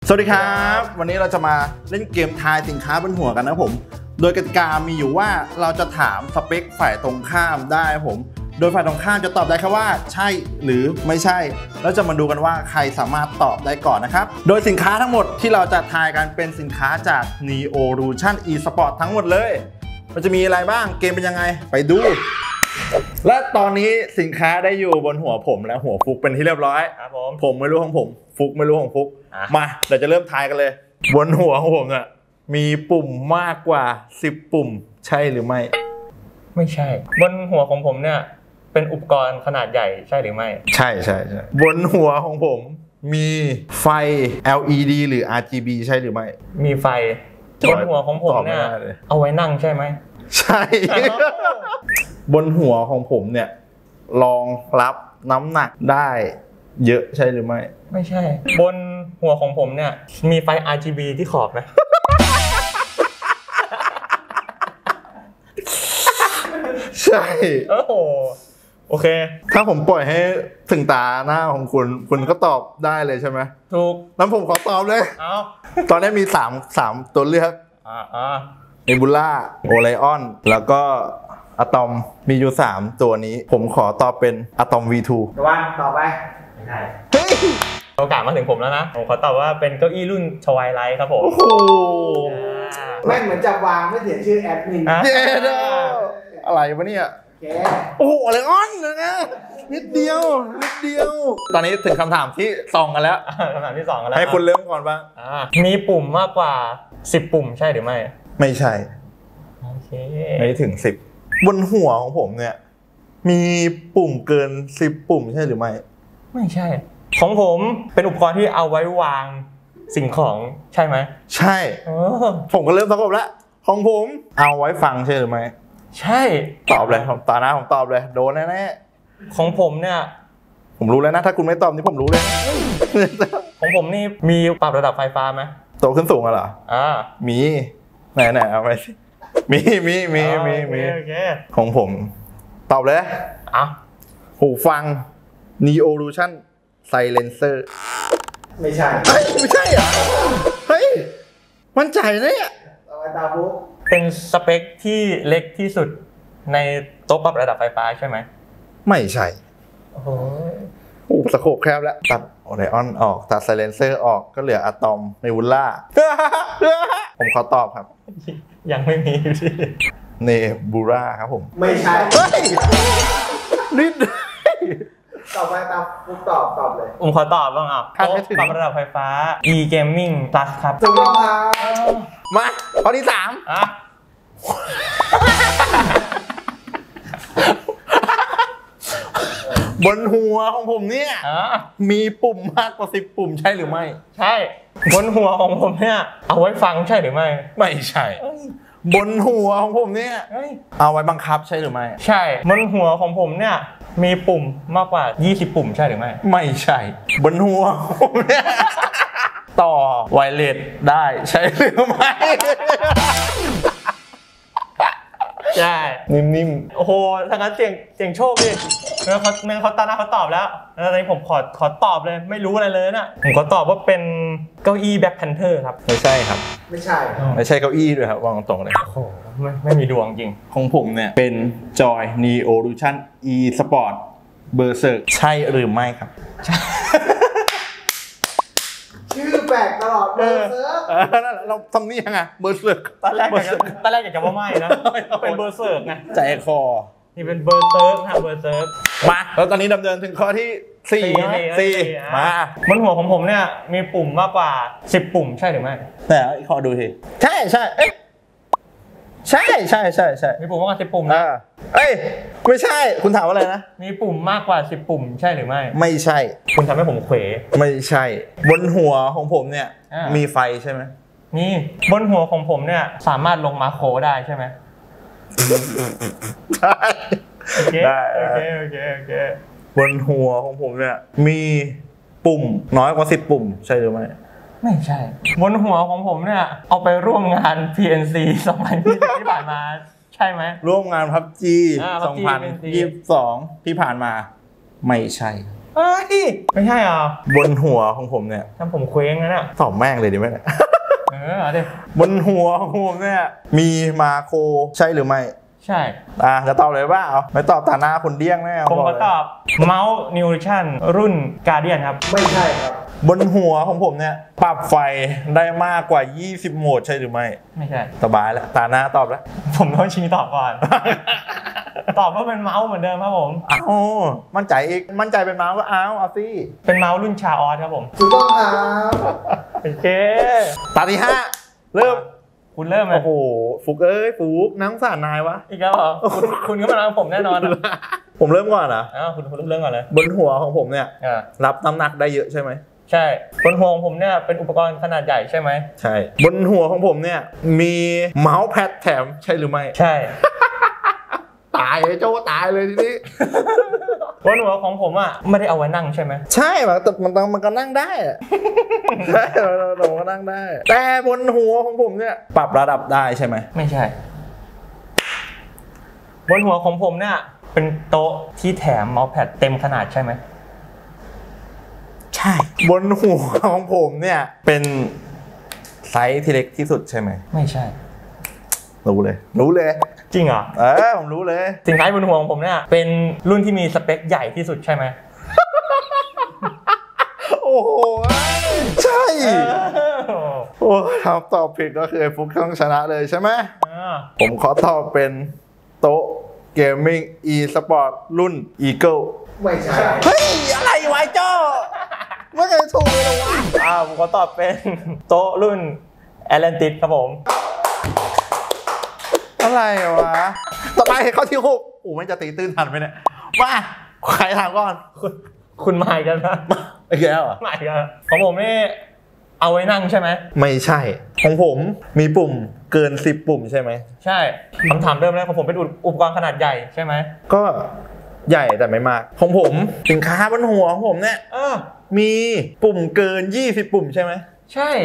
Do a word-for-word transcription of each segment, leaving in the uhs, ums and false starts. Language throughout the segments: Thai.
สวัสดีครับวันนี้เราจะมาเล่นเกมทายสินค้าบนหัวกันนะผมโดยกติกามีอยู่ว่าเราจะถามสเปคฝ่ายตรงข้ามได้ผมโดยฝ่ายตรงข้ามจะตอบได้แค่ว่าใช่หรือไม่ใช่แล้วจะมาดูกันว่าใครสามารถตอบได้ก่อนนะครับโดยสินค้าทั้งหมดที่เราจะทายกันเป็นสินค้าจาก Neolution eSport ทั้งหมดเลยมันจะมีอะไรบ้างเกมเป็นยังไงไปดูและตอนนี้สินค้าได้อยู่บนหัวผมและหัวฟุกเป็นที่เรียบร้อยครับผมผมไม่รู้ของผมฟุกไม่รู้ของฟุกมาเดี๋ยวจะเริ่มทายกันเลยบนหัวของผมเนี่ยมีปุ่มมากกว่าสิบปุ่มใช่หรือไม่ไม่ใช่บนหัวของผมเนี่ยเป็นอุปกรณ์ขนาดใหญ่ใช่หรือไม่ใช่ใช่ใช่บนหัวของผมมีไฟ แอล อี ดี หรือ อาร์ จี บี ใช่หรือไม่มีไฟบนหัวของผมเนี่ยเอาไว้นั่งใช่ไหมใช่บนหัวของผมเนี่ยรองรับน้ำหนักได้เยอะใช่หรือไม่ไม่ใช่บนหัวของผมเนี่ยมีไฟ อาร์ จี บี ที่ขอบนะใช่โอ้โหโอเคถ้าผมปล่อยให้ถึงตาหน้าของคุณคุณก็ตอบได้เลยใช่ไหมถูกแล้วผมขอตอบเลยเอาตอนนี้มีสามสามตัวเลือกอ่าอ่าเนบูล่าโอไลออนแล้วก็อะตอมมีอยู่สามตัวนี้ผมขอตอบเป็นอะตอม วี ทูตะวันต่อไปไม่ใช่โอกาสมาถึงผมแล้วนะผมขอตอบว่าเป็นเก้าอี้รุ่นชวายไลท์ครับผมโอ้โหแม่งเหมือนจับวางไม่เสียชื่อแอดมินเย้ดอะไรวะเนี่ยโอ้โหอะไรอ้อนเลยนะนิดเดียวนิดเดียวตอนนี้ถึงคำถามที่สองกันแล้วคำถามที่สองกันแล้วให้คุณเริ่มก่อนบ้างมีปุ่มมากกว่าสิบปุ่มใช่หรือไม่ไม่ใช่โอเคไม่ถึงสิบบนหัวของผมเนี่ยมีปุ่มเกินสิบปุ่มใช่หรือไม่ไม่ใช่ของผมเป็นอุปกรณ์ที่เอาไว้วางสิ่งของใช่ไหมใช่ผมก็เริ่มตอบแล้วของผมเอาไว้ฟังใช่หรือไม่ใช่ตอบเลยผมตาหน้าผมตอบเลยโดนแน่ๆของผมเนี่ยผมรู้แล้วนะถ้าคุณไม่ตอบนี่ผมรู้เลยของผมนี่มีปรับระดับไฟฟ้าไหมโตขึ้นสูงเหรออ่ามีไหนไหนเอาไปสิมีมีมีมีมีของผมตอบเลยอ่ะหูฟัง Neolution Silencer ไม่ใช่ไม่ใช่เหรอเฮ้ยมั่นใจเนี่ยเอาไว้ตาปุ๊บเป็นสเปคที่เล็กที่สุดในโต๊ะปรับระดับไฟฟ้าใช่ไหมไม่ใช่โอ้โหสโคปแคบแล้วตัดโอไลออนออกตัดไซเลนเซอร์ออกก็เหลืออะตอมเนบูล่าผมขอตอบครับยังไม่มีเนบูล่าครับผมไม่ใช่นิดต่อไปตามปุ๊บตอบตอบเลยผมขอตอบบ้างอ่ะโต๊ะปรับระดับไฟฟ้า e-gaming plus ครับถูกต้องครับมาข้อที่สามอ่ะบนหัวของผมเนี่ยมีปุ่มมากกว่าสิบปุ่มใช่หรือไม่ใช่บนหัวของผมเนี่ยเอาไว้ฟังใช่หรือไม่ไม่ใช่บนหัวของผมเนี่ยเอาไว้บังคับใช่หรือไม่ใช่บนหัวของผมเนี่ยมีปุ่มมากกว่ายี่สิบปุ่มใช่หรือไม่ไม่ใช่บนหัวผมเนี่ยต่อไวเลสได้ใช่หรือไม่ใช่นิ่มๆโอ้โหทางนั้นเสียงเสียงโชคดิเมื่อเขาเมื่อเขาตาหน้าเขาตอบแล้วแล้วตอนนี้ผมขอขอตอบเลยไม่รู้อะไรเลยนะผมขอตอบว่าเป็นเก้าอี้แบ็คแพนเทอร์ครับไม่ใช่ครับไม่ใช่ไม่ใช่เก้าอี้ด้วยครับวางตรงเลยโอ้โหไม่ไม่มีดวงจริงของผมเนี่ยเป็นจอย Neolution eSport Berserk ใช่หรือไม่ครับชื่อแปลกตลอดเบอร์เซิร์กเราทำนี่ยังไงเบอร์เซิร์กตอนแรกตอนแรกอยากจะว่าไม่นะเป็นเบอร์เซิร์กไงใจคอนี่เป็นเบอร์เซิร์กนะเบอร์เซิร์กมาแล้วตอนนี้ดำเนินถึงข้อที่สี่สี่มาบนหัวของผมเนี่ยมีปุ่มมากกว่าสิบปุ่มใช่หรือไม่แต่ขอดูทีใช่ใช่เอ๊ะใช่ใช่ใช่ใช่มีปุ่มมากกว่าสิบปุ่มนะเอ้ยไม่ใช่คุณถามอะไรนะมีปุ่มมากกว่าสิบปุ่มใช่หรือไม่ไม่ใช่คุณทำให้ผมเขวไม่ใช่บนหัวของผมเนี่ยมีไฟใช่ไหมมีบนหัวของผมเนี่ยสามารถลงมาโคได้ใช่ไหมได้โอเคโอเคโอเคโอเคบนหัวของผมเนี่ยมีปุ่มน้อยกว่าสิบปุ่มใช่หรือไม่ไม่ใช่บนหัวของผมเนี่ยเอาไปร่วมงาน พี เอ็น ซี สองพันยี่สิบที่ผ่านมาใช่ไหมร่วมงาน พับจี สองพันยี่สิบสองที่ผ่านมาไม่ใช่เฮ้ยไม่ใช่เหรอบนหัวของผมเนี่ยทำผมเคว้งนะเนี่ยตอบแม่งเลยดีไหมเนี่ยเออเอาดิบนหัวของผมเนี่ยมีมาโครใช่หรือไม่ใช่อ่ะจะตอบเลยว่าเอาไม่ตอบตาหน้าคนเดี้ยงแน่ผมก็ตอบเมาส์นิวทริชั่นรุ่นการเดียนครับไม่ใช่ครับบนหัวของผมเนี่ยปรับไฟได้มากกว่ายี่สิบโหมดใช่หรือไม่ไม่ใช่สบายแล้วตาหน้าตอบแล้วผมต้องชี้ตอบก่อน ตอบว่าเป็นเมาส์เหมือนเดิมครับผมอ้าวมั่นใจอีกมั่นใจเป็นเมาส์ก็อ้าวเอาสิเป็นเมาส์รุ่นชาออสครับผมถูกต้องครับโอเคตาที่ห้าเริ่มคุณเริ่มเลยโอ้โหฟุกเอ้ยฟุกน้ำสารนายวะอีกแล้วเหรอคุณคุณก็มาเอาผมแน่นอนผมเริ่มก่อนนะอ้าวคุณคุณเริ่มก่อนเลยบนหัวของผมเนี่ยรับน้ำหนักได้เยอะใช่ไหมใช่บนหัวของผมเนี่ยเป็นอุปกรณ์ขนาดใหญ่ใช่ไหมใช่บนหัวของผมเนี่ยมีเมาส์แพดแถมใช่หรือไม่ใช่ตายเลยโจ้ตายเลยทีนี้บนหัวของผมอ่ะไม่ได้เอาไว้นั่งใช่ไหมใช่มันมันมันก็นั่งได้ใช่เราเราก็นั่งได้แต่บนหัวของผมเนี่ยปรับระดับได้ใช่ไหมไม่ใช่บนหัวของผมเนี่ยเป็นโต๊ะที่แถมเมาส์แพดเต็มขนาดใช่ไหมใช่บนหัวของผมเนี่ยเป็นไซส์ที่เล็กที่สุดใช่ไหมไม่ใช่รู้เลยรู้เลยจริงเหรอเออผมรู้เลยสินค้าบนหัวของผมเนี่ยเป็นรุ่นที่มีสเปคใหญ่ที่สุดใช่ไหมโอ้โหใช่โอ้ทำตอบผิดก็คือฟุกต้องชนะเลยใช่ไหมผมขอตอบเป็นโต๊ะเกมมิ่ง e สปอร์ตรุ่น Eagle ไม่ใช่เฮ้ยอะไรวะโจ้ไม่เคยถูกเลยวะอ้าวผมขอตอบเป็นโต๊ะรุ่น Atlantis ครับผมอะไรวะต่อไปเข้าที่หกโอ้ไม่จะตีตื้นทันไหมเนี่ยว่าใครถามก่อนคุณคุณมาอีกแล้วนะไอ้แก้วอ่ะมาอีกแล้วของผมนี่เอาไว้นั่งใช่ไหมไม่ใช่ของผมมีปุ่มเกินสิบปุ่มใช่ไหมใช่คำถามเริ่มแรกของผมเป็นอุปกรณ์ขนาดใหญ่ใช่ไหมก็ใหญ่แต่ไม่มากของผมสินค้าบนหัวของผมเนี่ยมีปุ่มเกินยี่สิบปุ่มใช่ไหมใช่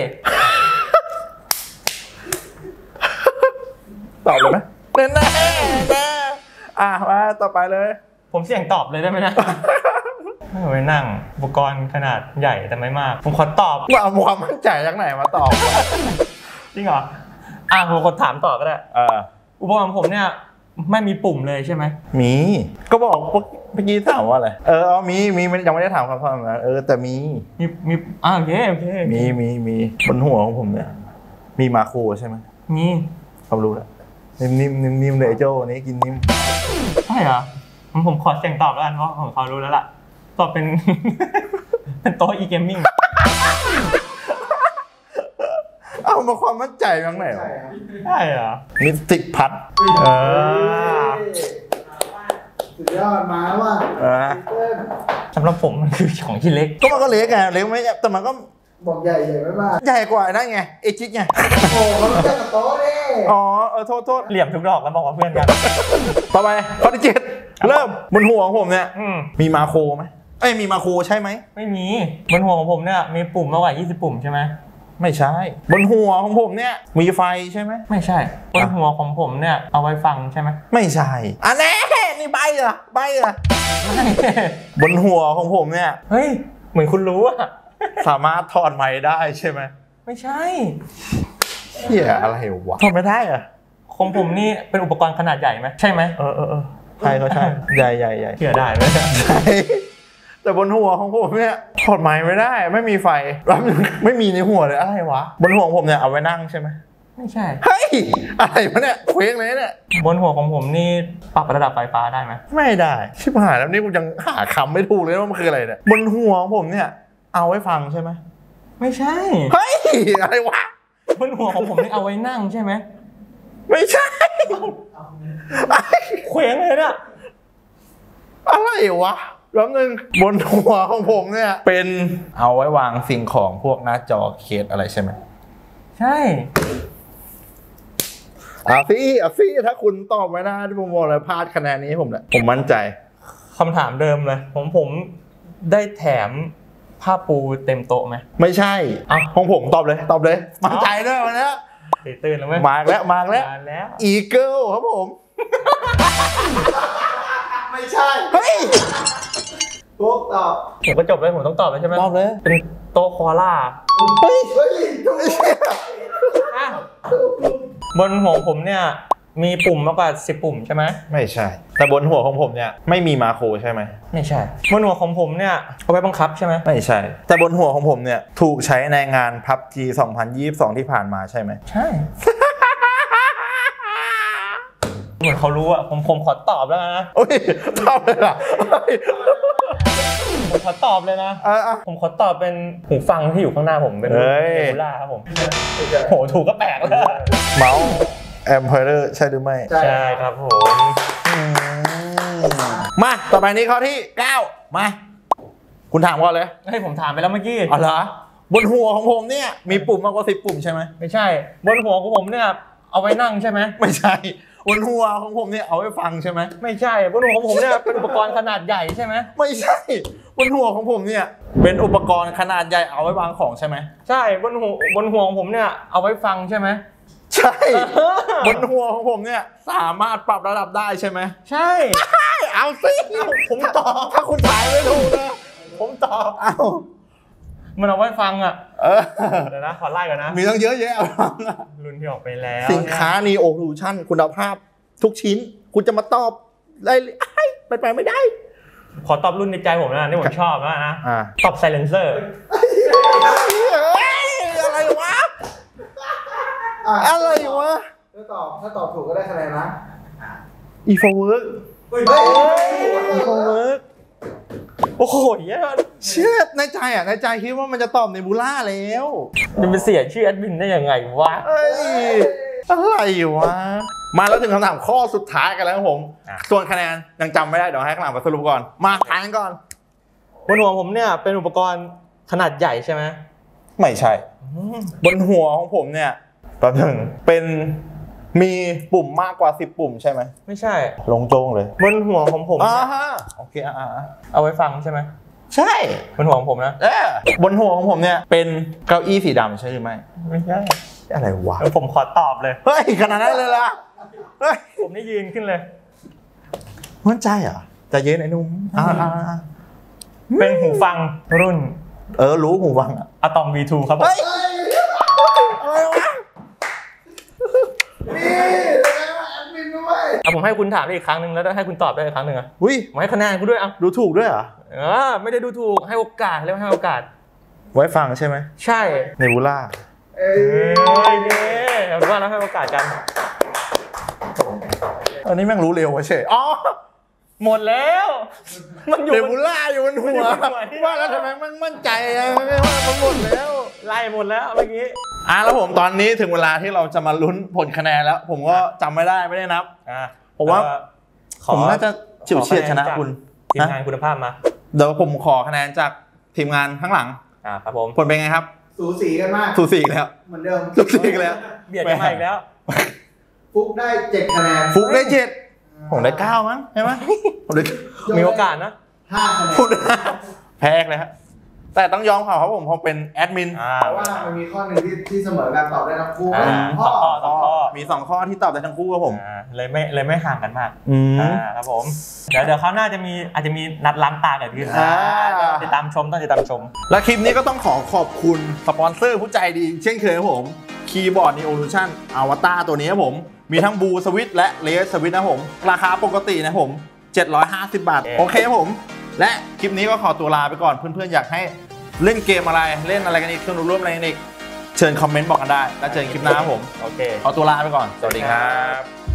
ตอบเลยไหมแน่แน่แน่อ่ะมาต่อไปเลยผมเสี่ยงตอบเลยได้ไหมนะไม่ไว้นั่งอุปกรณ์ขนาดใหญ่แต่ไม่มากผมขอตอบว่าเอาความมั่นใจจากไหนมาตอบจริงเหรออ่ะผมขอถามต่อก็ได้อุปกรณ์ของผมเนี่ยไม่มีปุ่มเลยใช่ไหมมีก็บอกเมื่อกี้ถามว่าอะไรเออเอามีมียังไม่ได้ถามคำถามนะเออแต่มีมีมีอ่าโอเคโอเคมีมีมีบนหัวของผมเนี่ยมีมาโครใช่ไหมมีความรู้แล้วนิ่มนิ่มนิ่มเลยโจ้นี้กินนิ่มใช่เหรอผมขอเสี่ยงตอบแล้วกันเพราะผมเขารู้แล้วล่ะตอบเป็นเป็นโต๊ะ e-gaming เอามาความมั่นใจมั้งไหนใช่เหรอมิสติกพัดเออสุดยอดมาว่ะสำหรับผมมันคือของที่เล็กก็มันก็เล็กไงเล็กไม่แต่มันก็บอกใหญ่ใหญ่ไม่มากใหญ่กว่านั่นไงเอจิกไงโอ้เขาจะกับโต๊ะดิอ๋อเออโทษโทษเหลี่ยมทุกดอกแล้วบอกว่าเพื่อนกันต่อไปข้อที่เจ็ดเริ่มบนหัวของผมเนี่ยมีมาโครไหมเอ้ยมีมาโครใช่ไหมไม่มีบนหัวของผมเนี่ยมีปุ่มมากกว่ายี่สิบปุ่มใช่ไหมไม่ใช่บนหัวของผมเนี่ยมีไฟใช่ไหมไม่ใช่บนหัวของผมเนี่ยเอาไว้ฟังใช่ไหมไม่ใช่อันนี้นี่ใบเหรอใบเหรอบนหัวของผมเนี่ยเฮ้ยเหมือนคุณรู้อะสามารถถอดไมค์ได้ใช่ไหมไม่ใช่เหี้ยอะไรวะถอดไม่ได้อะของผมนี่เป็นอุปกรณ์ขนาดใหญ่ไหมใช่ไหมเออเออเออใช่ก็ใช่ใหญ่ใหญ่ใหญ่เชื่อได้ไหมใช่แต่บนหัวของผมเนี่ยถอดไมค์ไม่ได้ไม่มีไฟไม่มีในหัวเลยอะไรวะบนหัวของผมเนี่ยเอาไว้นั่งใช่ไหมไม่ใช่เฮ้ยอะไรวะเนี่ยเคว้งเลยเนี่ยบนหัวของผมนี่ปรับระดับไฟฟ้าได้ไหมไม่ได้ชิบหายแล้วนี่กูยังหาคำไม่ถูกเลยว่ามันคืออะไรเนี่ยบนหัวของผมเนี่ยเอาไว้ฟังใช่ไหมไม่ใช่เฮ้ยอะไรวะบนหัวของผมนี่เอาไว้นั่งใช่ไหมไม่ใช่เคว้งเลยเนี่ยอะไรวะแล้วนึงบนหัวของผมเนี่ยเป็นเอาไว้วางสิ่งของพวกหน้าจอเคสอะไรใช่ไหมใช่อ่ะพี่อ่ะพี่ถ้าคุณตอบไม่ได้ที่ผมบอกเลยพลาดคะแนนนี้ผมแหละผมมั่นใจคำถามเดิมเลยผมผมได้แถมผ้าปูเต็มโต๊ะไหมไม่ใช่อ่ะของผมตอบเลยตอบเลยมั่นใจด้วยวันนี้ตื่นแล้วไหมมาแล้วมาแล้วอีเกิลครับผมไม่ใช่เฮ้ยพวกตอบผมก็จบเลยผมต้องตอบเลยใช่ไหมตอบเลยเป็นโตะโคอาล่าเฮ้ยเฮ้ยถูกอ่ะบนหัวผมเนี่ยมีปุ่มมากกว่าสิบปุ่มใช่ไหมไม่ใช่ แต่บนหัวของผมเนี่ยไม่มีมาโครใช่ไหมไม่ใช่บนหัวของผมเนี่ยเอาไว้บังคับใช่ไหมไม่ใช่ แต่บนหัวของผมเนี่ยถูกใช้ในงาน พับจี สองพันยี่สิบสอง ที่ผ่านมาใช่ไหมใช่ เหมือนเขารู้อะผมผมขอตอบแล้วนะโอ้ยตอบเลยเหรอผมขอตอบเลยนะเออผมขอตอบเป็นหูฟังที่อยู่ข้างหน้าผมเป็นเฮ้ยฮูล่าครับผมโหถูกก็แปลกแล้วเมาส์แอมเพอร์ใช่หรือไม่ใช่ครับผมมาต่อไปนี้ข้อที่เก้ามา คุณถามก่อนเลยให้ผมถามไปแล้วเมื่อกี้อ๋อเหรอบนหัวของผมเนี่ยมีปุ่มมากกว่าสิบปุ่มใช่ไหมไม่ใช่ บนหัวของผมเนี่ยเอาไว้นั่งใช่ไหมไม่ใช่บนหัวของผมเนี่ยเอาไว้ฟังใช่ไหมไม่ใช่บนหัวของผมเนี่ยเป็นอุปกรณ์ขนาดใหญ่ใช่ไหมไม่ใช่บนหัวของผมเนี่ยเป็นอุปกรณ์ขนาดใหญ่เอาไว้วางของใช่ไหมใช่บนหัวบนหัวของผมเนี่ยเอาไว้ฟังใช่ไหมใช่บนหัวของผมเนี่ยสามารถปรับระดับได้ใช่ไหมใช่เอาสิผมตอบถ้าคุณถ่ายไม่ถูกนะผมตอบเอามันเอาไว้ฟังอ่ะเออเดี๋ยวนะขอไล่ก่อนนะมีตั้งเยอะแยะเอาฟังอะรุ่นที่ออกไปแล้วสินค้านีโอลูชั่นคุณภาพทุกชิ้น คุณจะมาตอบได้ไปไปไม่ได้ขอตอบรุ่นในใจผมนะที่ผมชอบนะนะอ่าตอบไซเลนเซอร์เฮ้ยอะไรวะอ่ะอะไรวะถ้าตอบถ้าตอบถูกก็ได้คะแนนนะอีโฟเวิร์กเฮ้ยอีโคเวิร์กโอ้โหเหี้ยเชื่อในใจอ่ะในใจคิดว่ามันจะตอบในบูล่าแล้วจะไปเสียชื่อแอดมินได้ยังไงวะเอ้ยอะไรวะมาแล้วถึงคำถามข้อสุดท้ายกันแล้วครับผมอ่ะส่วนคะแนนยังจำไม่ได้เดี๋ยวให้ข้างหลังมาสรุปก่อนมาทายกันก่อนบนหัวผมเนี่ยเป็นอุปกรณ์ขนาดใหญ่ใช่ไหมไม่ใช่ บนหัวของผมเนี่ยแป๊บหนึงเป็นมีปุ่มมากกว่าสิบปุ่มใช่ไหมไม่ใช่ลงโจ้งเลยบนหัวของผมอ่าเนี่ยฮะโอเคอ่าเอาไว้ฟังใช่ไหมใช่บนหัวของผมนะเออบนหัวของผมเนี่ยเป็นเก้าอี้สีดำใช่หรือไม่ไม่ใช่อะไรวะแล้วผมขอตอบเลยเฮ้ยขนาดนั้นเลยล่ะเฮ้ยผมนี่ยืนขึ้นเลยมั่นใจเหรอใจะเย็นไอ้หนุ่มอ่าอ่าอ่าเป็นหูฟังรุ่นเออรู้หูฟังอ่ะอะตอม วี ทู ครับผมเฮ้ยอะไรวะนี่ได้มาแอดมินด้วยเอาผมให้คุณถามได้อีกครั้งหนึ่งแล้วให้คุณตอบได้อีกครั้งหนึ่งอ่ะอุ้ยผมให้คะแนนคุณด้วยอ่ะดูถูกด้วยเหรอเออไม่ได้ดูถูกให้โอกาสเรียกว่าให้โอกาสไว้ฟังใช่ไหมใช่ในบูล่าเอ้เฮ้ยยนี่เอาเป็นว่าเราให้โอกาสกันอันนี้แม่งรู้เร็ววะเฉยอ๋อหมดแล้ว มันอยู่เดบูล่าอยู่บนหัวว่าแล้วทำไมมันมั่นใจอะไม่ว่ามันหมดแล้วไล่หมดแล้วเมื่อกี้อ่ะแล้วผมตอนนี้ถึงเวลาที่เราจะมาลุ้นผลคะแนนแล้ว ผมก็จำไม่ได้ไม่ได้นับอ่ะผมว่าเอ่อขผมน่าจะเฉียวเฉียดชนะคุณทีมงานคุณภาพมาเดี๋ยวผมขอคะแนนจากทีมงานข้างหลังอ่าครับผมผลเป็นไงครับสูสีกันมากสูสีอีกแล้วเหมือนเดิมสูสีอีกแล้วเบียดกันมาอีกแล้วฟุกได้เจ็ดคะแนนฟุกได้เจ็ดผมได้เก้ามั้งใช่ไหมผมได้มีโอกาสนะห้าคะแนนพูดแพ้เลยฮะแต่ต้องยอมเขาเพราะผมผมเป็นแอดมินอ่าเพราะว่ามันมีข้อหนึ่งที่ที่เสมอกันตอบได้ทั้งคู่อ่าข้อสองข้อสองข้อมีสองข้อที่ตอบได้ทั้งคู่ครับผมอ่าเลยไม่เลยไม่ห่างกันมากอืมอ่าครับผมเดี๋ยวเดี๋ยวคราวหน้าจะมีอาจจะมีนัดล้างตาเกิดขึ้นอ่าติดตามชมต้องติดตามชมและคลิปนี้ก็ต้องขอขอบคุณสปอนเซอร์ผู้ใจดี เช่นเคยครับผมคีย์บอร์ด Neolution Avatar ตัวนี้ครับผมมีทั้งบูสวิตและเลสสวิตนะผมราคาปกตินะผมเจ็ดร้อยห้าสิบบาทโอเคโอเคครับผมและคลิปนี้ก็ขอตัวลาไปก่อนเพื่อนๆอยากให้เล่นเกมอะไรเล่นอะไรกันอีกสนุกร่วมอะไรกันอีกเชิญคอมเมนต์บอกกันได้แล้วเจอกันคลิปหน้าครับผมโอเคขอตัวลาไปก่อนสวัสดีครับบ